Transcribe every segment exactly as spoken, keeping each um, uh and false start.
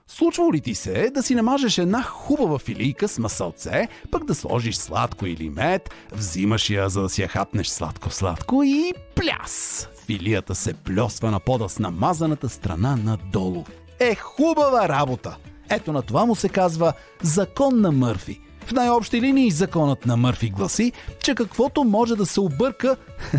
Случва ли ти се да си намажеш една хубава филийка с масълце, пък да сложиш сладко или мед, взимаш я, за да си я хапнеш сладко-сладко и пляс! Филията се плесва на пода с намазаната страна надолу. Е, хубава работа! Ето на това му се казва закон на Мърфи. В най-общи линии законът на Мърфи гласи, че каквото може да се обърка,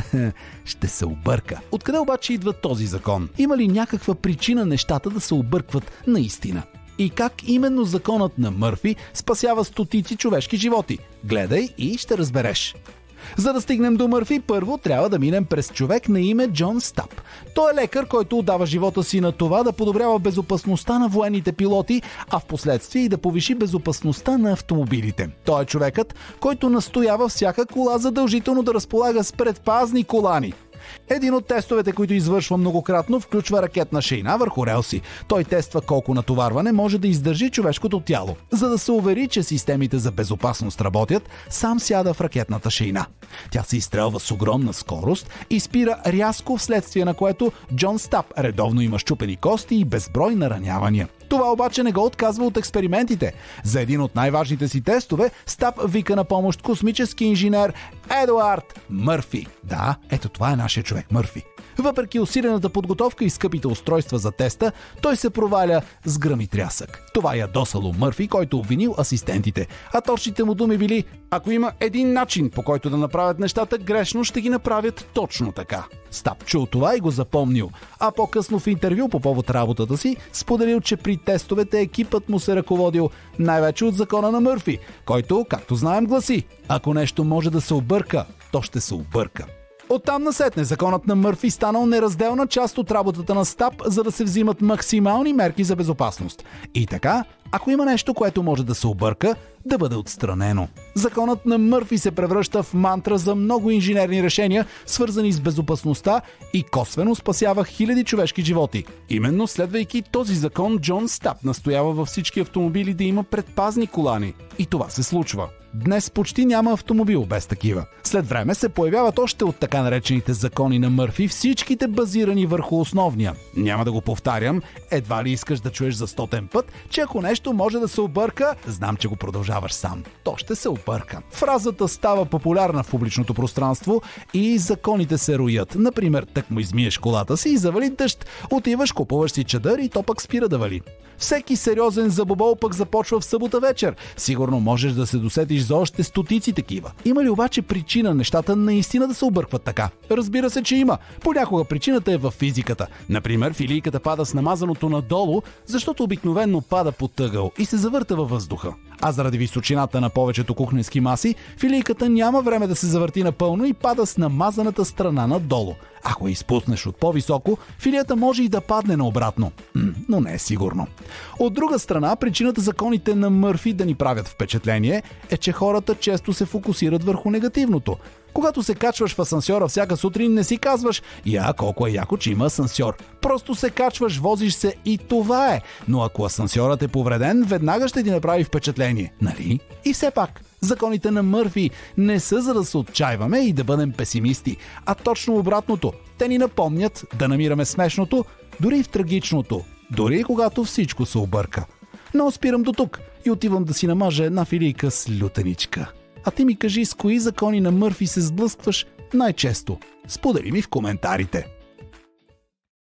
ще се обърка. Откъде обаче идва този закон? Има ли някаква причина нещата да се объркват наистина? И как именно законът на Мърфи спасява стотици човешки животи? Гледай и ще разбереш. За да стигнем до Мърфи, първо трябва да минем през човек на име Джон Стап. Той е лекар, който отдава живота си на това да подобрява безопасността на военните пилоти, а в последствие и да повиши безопасността на автомобилите. Той е човекът, който настоява всяка кола задължително да разполага с предпазни колани. Един от тестовете, които извършва многократно, включва ракетна шейна върху релси. Той тества колко натоварване може да издържи човешкото тяло. За да се увери, че системите за безопасност работят, сам сяда в ракетната шейна. Тя се изстрелва с огромна скорост и спира рязко, вследствие на което Джон Стап редовно има счупени кости и безброй наранявания. Това обаче не го отказва от експериментите. За един от най-важните си тестове Стап вика на помощ космически инженер Едуард Мърфи. Да, ето това е нашия човек Мърфи. Въпреки усилената подготовка и скъпите устройства за теста, той се проваля с гръм и трясък. Това ядосало Мърфи, който обвинил асистентите. А точните му думи били: ако има един начин, по който да направят нещата грешно, ще ги направят точно така. Стап чул това и го запомнил, а по-късно в интервю по повод работата си споделил, че при тестовете екипът му се ръководил най-вече от закона на Мърфи, който, както знаем, гласи: ако нещо може да се обърка, то ще се обърка. Оттам насетне законът на Мърфи станал неразделна част от работата на Стап, за да се взимат максимални мерки за безопасност. И така, ако има нещо, което може да се обърка, да бъде отстранено. Законът на Мърфи се превръща в мантра за много инженерни решения, свързани с безопасността, и косвено спасява хиляди човешки животи. Именно следвайки този закон, Джон Стап настоява във всички автомобили да има предпазни колани. И това се случва. Днес почти няма автомобил без такива. След време се появяват още от така наречените закони на Мърфи, всичките базирани върху основния. Няма да го повтарям, едва ли искаш да чуеш за стотен път, че ако нещо може да се обърка, знам, че го продължаваш сам. То ще се обърка. Фразата става популярна в публичното пространство и законите се роят. Например, тъкмо измиеш колата си и завали дъжд, отиваш, купуваш си чадър и то пък спира да вали. Всеки сериозен забобол пък започва в събота вечер. Сигурно можеш да се досетиш за още стотици такива. Има ли обаче причина нещата наистина да се объркват така? Разбира се, че има. Понякога причината е във физиката. Например, филийката пада с намазаното надолу, защото обикновенно пада под ъгъл и се завърта във въздуха. А заради височината на повечето кухненски маси, филийката няма време да се завърти напълно и пада с намазаната страна надолу. Ако я изпуснеш от по-високо, филията може и да падне наобратно. М, но не е сигурно. От друга страна, причината законите на Мърфи да ни правят впечатление е, че хората често се фокусират върху негативното. Когато се качваш в асансьора всяка сутрин, не си казваш: я, колко е яко, че има асансьор. Просто се качваш, возиш се и това е. Но ако асансьорът е повреден, веднага ще ти направи впечатление, нали? И все пак, законите на Мърфи не са за да се отчаиваме и да бъдем песимисти, а точно обратното. Те ни напомнят да намираме смешното, дори и в трагичното, дори и когато всичко се обърка. Но спирам до тук и отивам да си намажа една филийка с лютеничка. А ти ми кажи с кои закони на Мърфи се сблъскваш най-често. Сподели ми в коментарите.